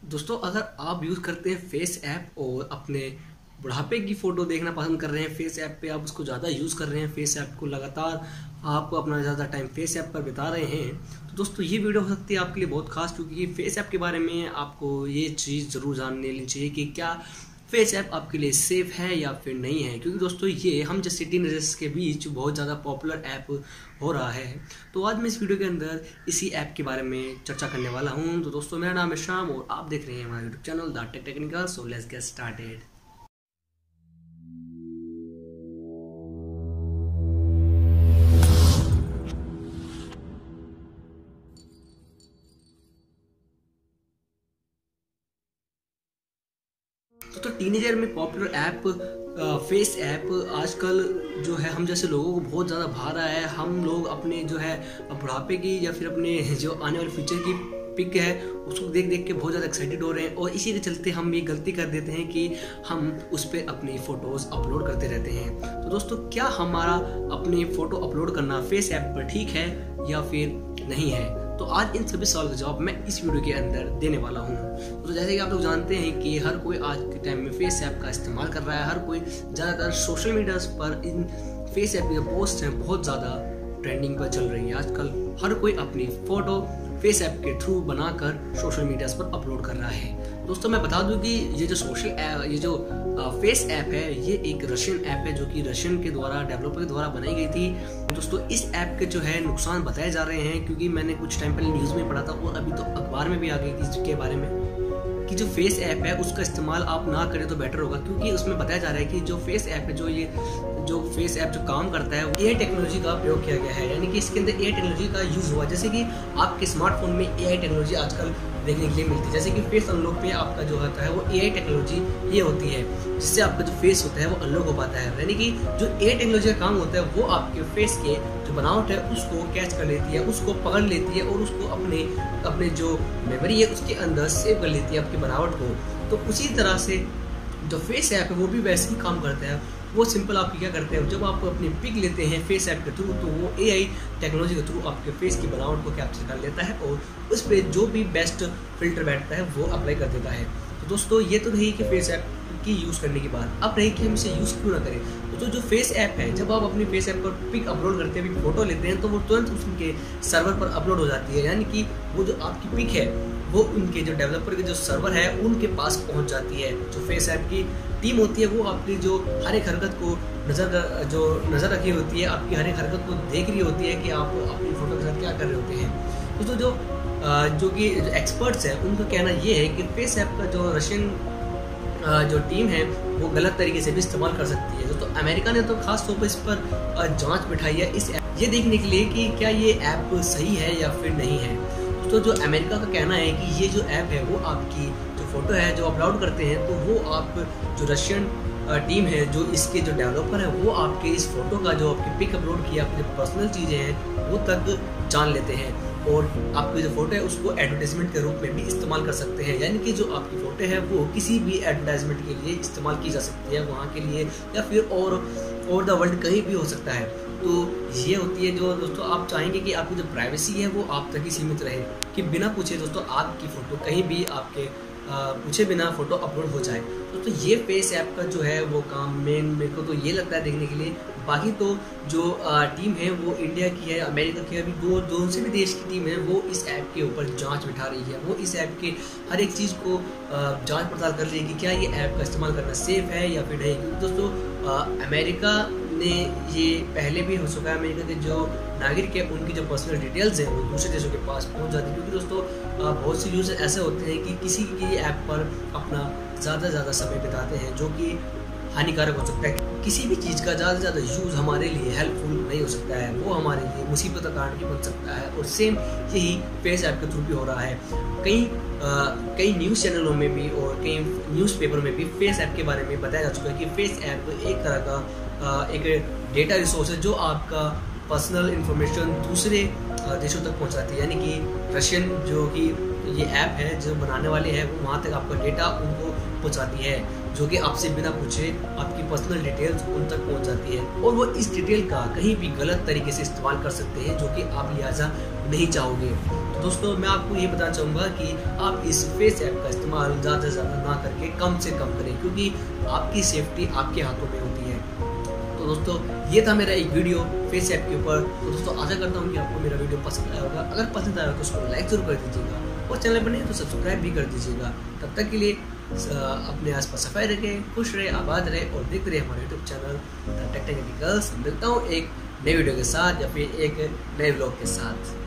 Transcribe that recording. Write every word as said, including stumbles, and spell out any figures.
दोस्तों, अगर आप यूज़ करते हैं फेस ऐप और अपने बुढ़ापे की फ़ोटो देखना पसंद कर रहे हैं, फेस ऐप पे आप उसको ज़्यादा यूज़ कर रहे हैं, फेस ऐप को लगातार आप अपना ज़्यादा टाइम फेस ऐप पर बिता रहे हैं, तो दोस्तों ये वीडियो हो सकती है आपके लिए बहुत खास, क्योंकि फेस ऐप के बारे में आपको ये चीज़ ज़रूर जान लेनी चाहिए कि क्या फेस ऐप आपके लिए सेफ है या फिर नहीं है। क्योंकि दोस्तों ये हम जैसे टीनेजर्स के बीच बहुत ज़्यादा पॉपुलर ऐप हो रहा है। तो आज मैं इस वीडियो के अंदर इसी ऐप के बारे में चर्चा करने वाला हूं। तो दोस्तों, मेरा नाम है श्याम और आप देख रहे हैं हमारा YouTube channel the tech technical. So let's get started. तो टीनेजर में पॉपुलर ऐप फेस ऐप आजकल जो है हम जैसे लोगों को बहुत ज़्यादा भा रहा है। हम लोग अपने जो है बुढ़ापे की या फिर अपने जो आने वाले फ्यूचर की पिक है उसको देख देख के बहुत ज़्यादा एक्साइटेड हो रहे हैं, और इसी के चलते हम ये गलती कर देते हैं कि हम उस पर अपनी फ़ोटोज़ अपलोड करते रहते हैं। तो दोस्तों, क्या हमारा अपनी फ़ोटो अपलोड करना फेस ऐप पर ठीक है या फिर नहीं है? तो आज इन सभी सवाल का जवाब मैं इस वीडियो के अंदर देने वाला हूँ। तो जैसे कि आप लोग जानते हैं कि हर कोई आज के टाइम में फेस ऐप का इस्तेमाल कर रहा है। हर कोई ज़्यादातर सोशल मीडिया पर इन फेस ऐप के पोस्ट हैं बहुत ज़्यादा ट्रेंडिंग पर चल रही है। आजकल हर कोई अपनी फ़ोटो फेस ऐप के थ्रू बनाकर सोशल मीडिया पर अपलोड कर रहा है। दोस्तों, मैं बता दूं कि ये जो सोशल ये जो फेस ऐप है ये एक रशियन ऐप है, जो कि रशियन के द्वारा डेवलपर के द्वारा बनाई गई थी। दोस्तों, इस ऐप के जो है नुकसान बताए जा रहे हैं, क्योंकि मैंने कुछ टाइम पहले न्यूज़ में पढ़ा था और अभी तो अखबार में भी आ गई इसके बारे में कि जो फेस ऐप है उसका इस्तेमाल आप ना करें तो बेटर होगा। क्योंकि उसमें बताया जा रहा है कि जो फेस ऐप है, जो ये जो फेस ऐप जो काम करता है, एआई टेक्नोलॉजी का प्रयोग किया गया है। यानी कि इसके अंदर एआई टेक्नोलॉजी का यूज हुआ। जैसे कि आपके स्मार्टफोन में एआई टेक्नोलॉजी आजकल देखने के लिए मिलती है। जैसे कि फेस अनलॉक पे आपका जो होता है वो एआई टेक्नोलॉजी ये होती है, जिससे आपका जो फेस होता है वो अनलॉक हो पाता है। यानी कि जो एआई टेक्नोलॉजी का काम होता है वो आपके फेस के जो बनावट है उसको कैच कर लेती है, उसको पकड़ लेती है और उसको अपने अपने जो मेमोरी है उसके अंदर सेव कर लेती है आपकी बनावट को। तो उसी तरह से जो फेस ऐप है वो भी वैसे ही काम करता है। वो सिंपल आप क्या करते हैं, जब आप अपनी पिक लेते हैं फेस ऐप के थ्रू, तो वो एआई टेक्नोलॉजी के थ्रू आपके फेस की बनावट को कैप्चर कर लेता है और उस पर जो भी बेस्ट फिल्टर बैठता है वो अप्लाई कर देता है। तो दोस्तों, ये तो रही कि फेस ऐप की यूज़ करने की बात। अब रही कि हम इसे यूज़ क्यों ना करें। तो जो फेस ऐप है, जब आप अपनी फेस ऐप पर पिक अपलोड करते हैं, फोटो लेते हैं, तो वो तुरंत उनके सर्वर पर अपलोड हो जाती है। यानी कि वो जो आपकी पिक है वो उनके जो डेवलपर के जो सर्वर है उनके पास पहुंच जाती है। जो फेस ऐप की टीम होती है वो आपकी जो हर एक हरकत को नज़र जो नज़र रखी होती है, आपकी हर एक हरकत को देख रही होती है कि आप अपनी फोटो के साथ क्या कर रहे होते हैं। तो जो जो कि एक्सपर्ट्स हैं उनका कहना ये है कि फेस ऐप का जो रशियन जो टीम है वो गलत तरीके से भी इस्तेमाल कर सकती है। तो अमेरिका ने तो खास तौर पर इस पर जांच बिठाई है, इस ऐप ये देखने के लिए कि क्या ये ऐप सही है या फिर नहीं है। तो जो अमेरिका का कहना है कि ये जो ऐप है वो आपकी जो फोटो है जो अपलोड करते हैं, तो वो आप जो रशियन टीम है, जो इसके जो डेवलपर है, वो आपके इस फोटो का जो आपकी पिक अपलोड किया, आपकी जो पर्सनल चीज़ें हैं वो तक जान लेते हैं और आपकी जो फोटो है उसको एडवर्टाइजमेंट के रूप में भी इस्तेमाल कर सकते हैं। यानी कि जो आपकी फोटो है वो किसी भी एडवर्टाइजमेंट के लिए इस्तेमाल की जा सकती है वहाँ के लिए, या फिर और ओवर द वर्ल्ड कहीं भी हो सकता है। तो ये होती है जो दोस्तों आप चाहेंगे कि आपकी जो प्राइवेसी है वो आप तक ही सीमित रहे, कि बिना पूछे दोस्तों आपकी फ़ोटो कहीं भी आपके पूछे बिना फ़ोटो अपलोड हो जाए। दोस्तों, ये फेस ऐप का जो है वो काम मेन मेरे को तो ये लगता है देखने के लिए। बाकी तो जो टीम है वो इंडिया की है, अमेरिका की है, अभी दो दो से भी देश की टीम है वो इस ऐप के ऊपर जांच बिठा रही है। वो इस ऐप के हर एक चीज़ को जांच पड़ताल कर रही है कि क्या ये ऐप का इस्तेमाल करना सेफ है या फिर नहीं। क्योंकि दोस्तों अमेरिका ने ये पहले भी हो चुका है, अमेरिका के जो नागरिक है उनकी जो पर्सनल डिटेल्स हैं वो दूसरे देशों के पास पहुंच जाती है। क्योंकि दोस्तों बहुत से यूजर ऐसे होते हैं कि किसी की ऐप पर अपना ज़्यादा ज़्यादा समय बिताते हैं, जो कि हानिकारक हो सकता है। किसी भी चीज़ का ज़्यादा से ज़्यादा यूज़ हमारे लिए हेल्पफुल नहीं हो सकता है, वो हमारे लिए मुसीबत का कारण भी बन सकता है। और सेम यही फेस ऐप के थ्रू भी हो रहा है। कई कई न्यूज़ चैनलों में भी और कई न्यूज़पेपर में भी फेस ऐप के बारे में बताया जा चुका है कि फेस ऐप एक तरह का आ, एक डेटा रिसोर्स है जो आपका पर्सनल इंफॉर्मेशन दूसरे देशों तक पहुंचाती है। यानी कि रशियन जो कि ये ऐप है जो बनाने वाले हैं वो वहाँ तक आपका डेटा उनको पहुँचाती है, जो कि आपसे बिना पूछे आपकी पर्सनल डिटेल्स उन तक पहुँच जाती है, और वो इस डिटेल का कहीं भी गलत तरीके से इस्तेमाल कर सकते हैं, जो कि आप लिहाजा नहीं चाहोगे। तो दोस्तों मैं आपको ये बताना चाहूँगा कि आप इस फेस ऐप का इस्तेमाल ज़्यादा से ज़्यादा ना करके कम से कम करें, क्योंकि आपकी सेफ्टी आपके हाथों में होती है। तो दोस्तों ये था मेरा एक वीडियो फेस ऐप के ऊपर। तो दोस्तों आशा करता हूँ कि आपको मेरा वीडियो पसंद आया होगा। अगर पसंद आया तो उसको लाइक जरूर कर दीजिएगा और चैनल पर नहीं तो सब्सक्राइब भी कर दीजिएगा। तब तक के लिए अपने आसपास सफाई रखें, खुश रहे, आबाद रहे और देखते रहे हमारे यूट्यूब चैनल द टेक्निकल्स। मिलता हूँ एक नए वीडियो के साथ या फिर एक नए व्लॉग के साथ।